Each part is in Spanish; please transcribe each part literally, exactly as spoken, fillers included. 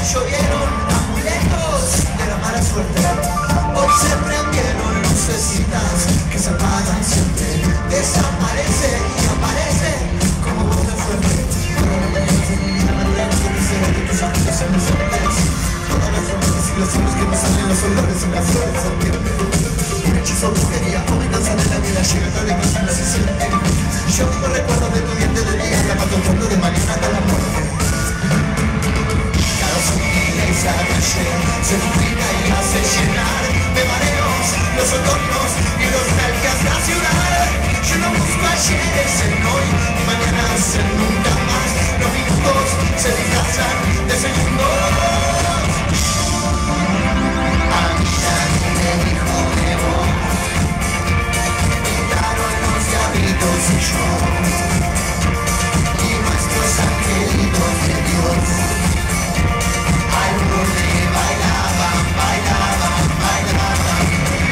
llovieron amuletos de la mala suerte. Hoy se prendieron lucecitas que se apagan siempre. Desaparece y aparece como voz de fuerte. Toda la mañana se me viene la que quisiera que tus ojos sean los hombres. Todas las formas y los ojos que me salen los olores en las flores al tiempo. Un hechizo brujería o venganza de la vida llega tarde y no se siente. Yo vivo recuerdos de tu diente de día, atrapado en fondo de mañana hasta la muerte. Cada sonrisa y esa calle se duplica y hace llenar de mareos los otoños y los nalgas la ciudad. Yo no busco ayeres en hoy y mañana en nunca más. Los minutos se disfrazan de segundos. A mí nadie me dijo de vos. Pintaron los diablitos y yo y nuestros angelitos de Dios. Al borde bailaban, bailaban, bailaban.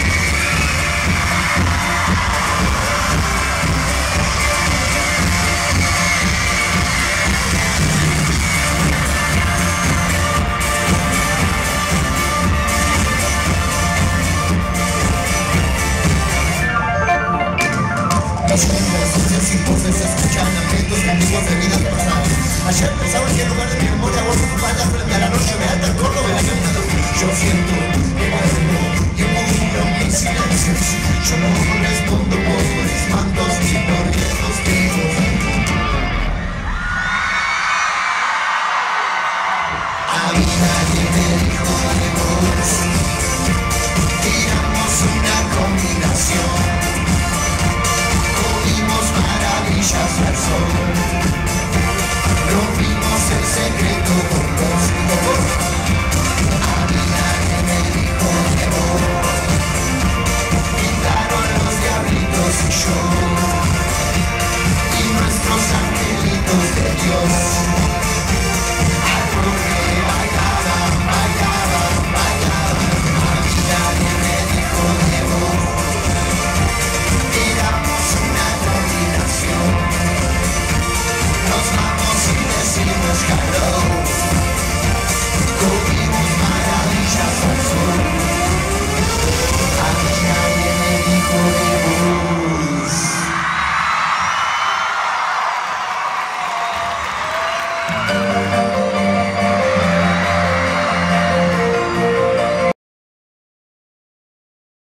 Los hombres y voces se escuchan lamentos antiguos de vidas pasadas. Ayer pensaba que en lugar de mi memoria vos ocupadas frente a la noche de alta Córdoba el año. Yo siempre